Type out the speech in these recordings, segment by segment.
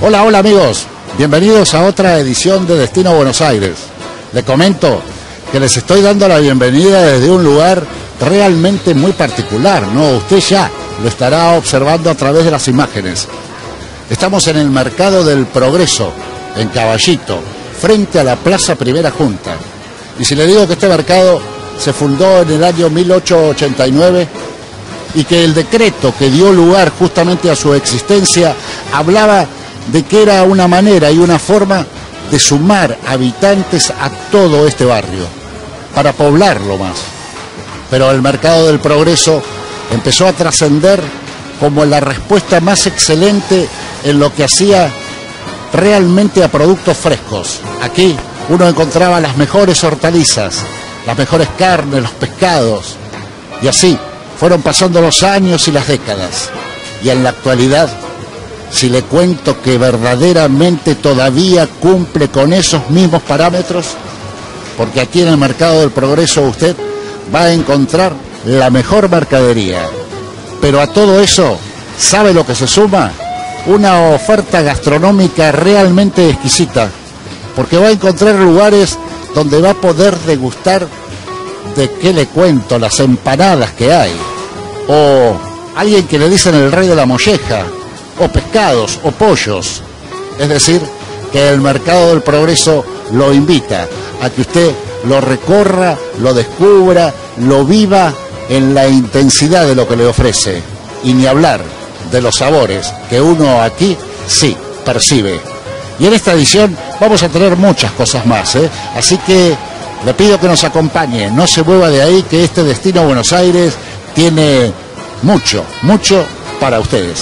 Hola, hola amigos, bienvenidos a otra edición de Destino Buenos Aires. Les comento que les estoy dando la bienvenida desde un lugar realmente muy particular, ¿no? Usted ya lo estará observando a través de las imágenes. Estamos en el Mercado del Progreso, en Caballito, frente a la Plaza Primera Junta. Y si le digo que este mercado se fundó en el año 1889 y que el decreto que dio lugar justamente a su existencia hablaba de que era una manera y una forma de sumar habitantes a todo este barrio, para poblarlo más. Pero el Mercado del Progreso empezó a trascender como la respuesta más excelente en lo que hacía realmente a productos frescos. Aquí uno encontraba las mejores hortalizas, las mejores carnes, los pescados, y así fueron pasando los años y las décadas. Y en la actualidad, si le cuento que verdaderamente todavía cumple con esos mismos parámetros, porque aquí en el Mercado del Progreso usted va a encontrar la mejor mercadería. Pero a todo eso, ¿sabe lo que se suma? Una oferta gastronómica realmente exquisita, porque va a encontrar lugares donde va a poder degustar, de qué le cuento, las empanadas que hay, o alguien que le dicen el rey de la molleja, o pescados, o pollos. Es decir, que el Mercado del Progreso lo invita a que usted lo recorra, lo descubra, lo viva en la intensidad de lo que le ofrece. Y ni hablar de los sabores que uno aquí sí percibe. Y en esta edición vamos a tener muchas cosas más, ¿eh? Así que le pido que nos acompañe, no se mueva de ahí, que este Destino Buenos Aires tiene mucho, mucho para ustedes.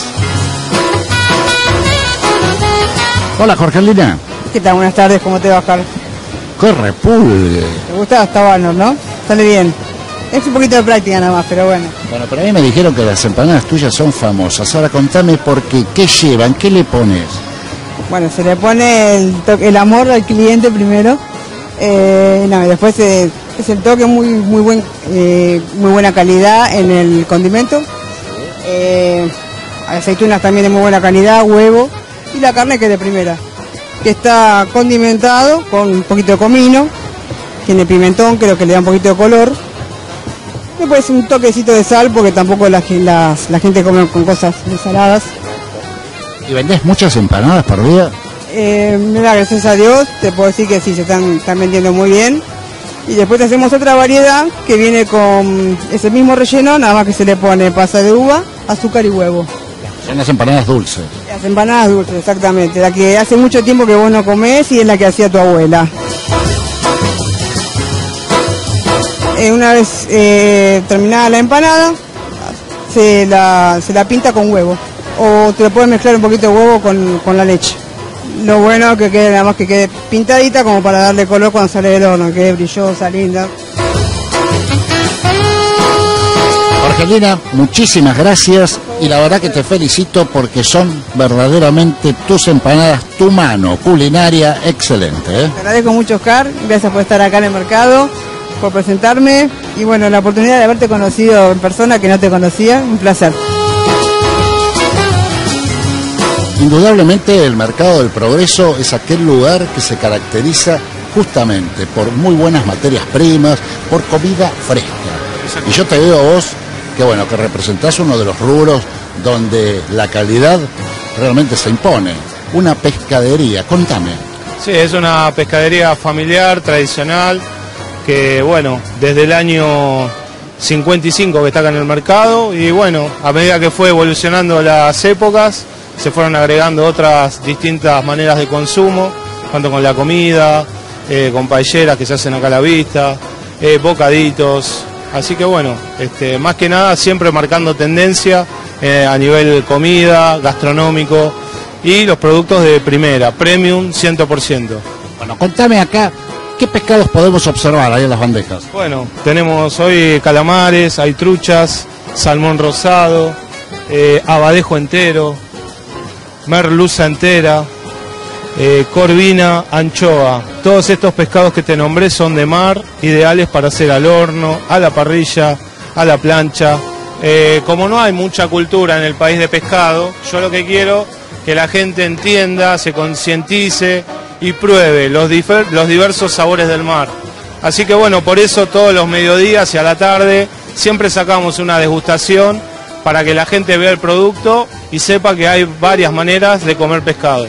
Hola, Jorgelina. ¿Qué tal? Buenas tardes, ¿cómo te va, Oscar? ¡Qué repulgue! ¿Te gusta? Está bueno, ¿no? Sale bien. Es un poquito de práctica nada más, pero bueno. Bueno, pero a mí me dijeron que las empanadas tuyas son famosas. Ahora contame por qué, ¿qué llevan? ¿Qué le pones? Bueno, se le pone el amor al cliente primero. Después es el toque muy buena calidad en el condimento. Aceitunas también de muy buena calidad, huevo. Y la carne que es de primera, que está condimentado con un poquito de comino, tiene pimentón, creo que le da un poquito de color. Después un toquecito de sal, porque tampoco la gente come con cosas saladas. ¿Y vendés muchas empanadas por día? Mira, gracias a Dios, te puedo decir que sí, se están vendiendo muy bien. Y después hacemos otra variedad que viene con ese mismo relleno, nada más que se le pone pasa de uva, azúcar y huevo. Son las empanadas dulces. Las empanadas dulces, exactamente. La que hace mucho tiempo que vos no comés y es la que hacía tu abuela. Una vez terminada la empanada, se la pinta con huevo. O te lo puedes mezclar un poquito de huevo con la leche. Lo bueno es que quede nada más que quede pintadita como para darle color cuando sale del horno, que quede brillosa, linda. Jorgelina, muchísimas gracias y la verdad que te felicito porque son verdaderamente tus empanadas, tu mano culinaria excelente, ¿eh? Te agradezco mucho, Oscar, gracias por estar acá en el mercado, por presentarme y bueno, la oportunidad de haberte conocido en persona que no te conocía, un placer. Indudablemente el Mercado del Progreso es aquel lugar que se caracteriza justamente por muy buenas materias primas, por comida fresca. Y yo te digo a vos que bueno, que representás uno de los rubros donde la calidad realmente se impone. Una pescadería, contame. Sí, es una pescadería familiar, tradicional, que bueno, desde el año 55 que está acá en el mercado y bueno, a medida que fue evolucionando las épocas, se fueron agregando otras distintas maneras de consumo, tanto con la comida, con paelleras que se hacen acá a la vista, bocaditos. Así que bueno, más que nada siempre marcando tendencia a nivel comida, gastronómico y los productos de primera, premium 100%. Bueno, contame acá, ¿qué pescados podemos observar ahí en las bandejas? Bueno, tenemos hoy calamares, hay truchas, salmón rosado, abadejo entero, merluza entera, corvina, anchoa. Todos estos pescados que te nombré son de mar, ideales para hacer al horno, a la parrilla, a la plancha. Como no hay mucha cultura en el país de pescado, yo lo que quiero que la gente entienda, se concientice y pruebe los diversos sabores del mar. Así que bueno, por eso todos los mediodías y a la tarde siempre sacamos una degustación para que la gente vea el producto y sepa que hay varias maneras de comer pescado.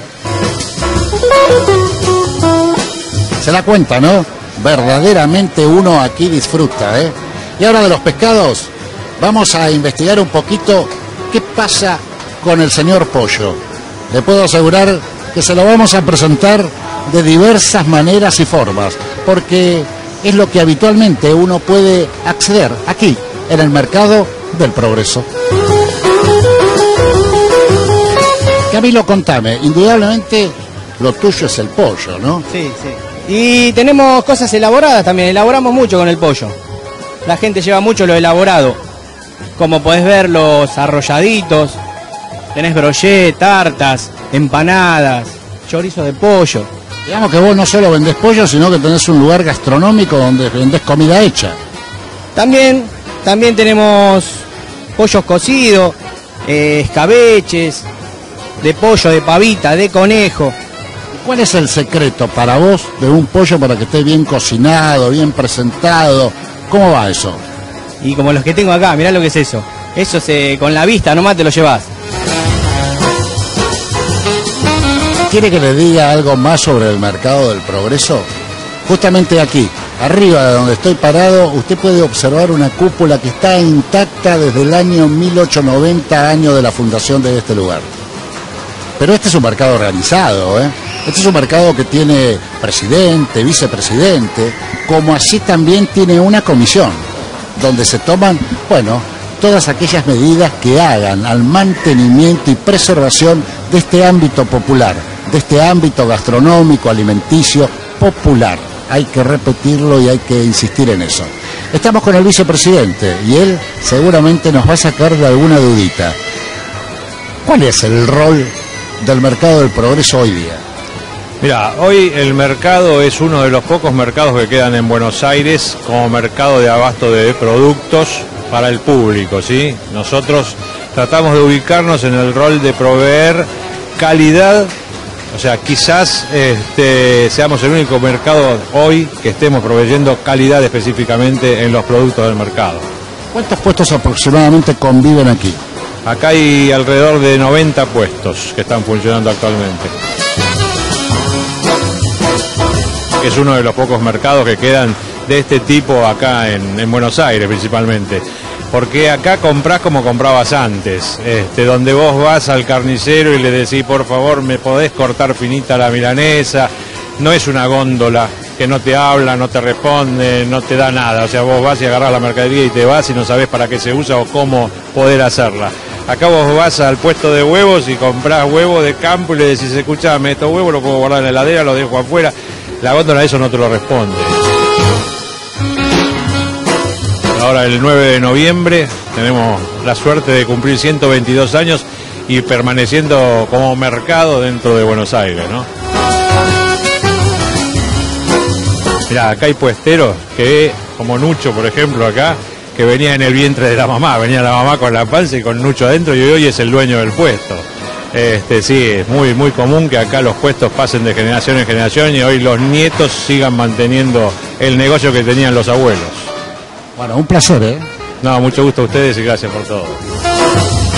Se da cuenta, ¿no? Verdaderamente uno aquí disfruta, ¿eh? Y ahora de los pescados, vamos a investigar un poquito qué pasa con el señor Pollo. Le puedo asegurar que se lo vamos a presentar de diversas maneras y formas, porque es lo que habitualmente uno puede acceder aquí, en el mercado del Progreso. Camilo, contame, indudablemente lo tuyo es el pollo, ¿no? Sí, sí. Y tenemos cosas elaboradas también, elaboramos mucho con el pollo. La gente lleva mucho lo elaborado. Como podés ver, los arrolladitos, tenés brochet, tartas, empanadas, chorizo de pollo. Digamos que vos no solo vendés pollo, sino que tenés un lugar gastronómico donde vendés comida hecha. También tenemos pollos cocidos, escabeches, de pollo, de pavita, de conejo. ¿Cuál es el secreto para vos de un pollo para que esté bien cocinado, bien presentado? ¿Cómo va eso? Y como los que tengo acá, mirá lo que es eso. Eso con la vista nomás te lo llevas. ¿Quiere que le diga algo más sobre el mercado del Progreso? Justamente aquí, arriba de donde estoy parado, usted puede observar una cúpula que está intacta desde el año 1890, año de la fundación de este lugar. Pero este es un mercado organizado, ¿eh? Este es un mercado que tiene presidente, vicepresidente, como así también tiene una comisión, donde se toman, bueno, todas aquellas medidas que hagan al mantenimiento y preservación de este ámbito popular, de este ámbito gastronómico, alimenticio, popular. Hay que repetirlo y hay que insistir en eso. Estamos con el vicepresidente y él seguramente nos va a sacar de alguna dudita. ¿Cuál es el rol del mercado del Progreso hoy día? Mira, hoy el mercado es uno de los pocos mercados que quedan en Buenos Aires como mercado de abasto de productos para el público, ¿sí? Nosotros tratamos de ubicarnos en el rol de proveer calidad, o sea, quizás seamos el único mercado hoy que estemos proveyendo calidad específicamente en los productos del mercado. ¿Cuántos puestos aproximadamente conviven aquí? Acá hay alrededor de 90 puestos que están funcionando actualmente. Es uno de los pocos mercados que quedan de este tipo acá en Buenos Aires principalmente. Porque acá comprás como comprabas antes, donde vos vas al carnicero y le decís, por favor, ¿me podés cortar finita la milanesa? No es una góndola que no te habla, no te responde, no te da nada. O sea, vos vas y agarrás la mercadería y te vas y no sabés para qué se usa o cómo poder hacerla. Acá vos vas al puesto de huevos y comprás huevos de campo y le decís, escuchame, estos huevos los puedo guardar en la heladera, los dejo afuera. La góndola eso no te lo responde. Ahora el 9 de noviembre tenemos la suerte de cumplir 122 años y permaneciendo como mercado dentro de Buenos Aires, ¿no? Mirá, acá hay puesteros que, como Nucho, por ejemplo, acá, que venía en el vientre de la mamá, venía la mamá con la panza y con Nucho adentro y hoy es el dueño del puesto. Sí, es muy común que acá los puestos pasen de generación en generación y hoy los nietos sigan manteniendo el negocio que tenían los abuelos. Bueno, un placer, ¿eh? No, mucho gusto a ustedes y gracias por todo.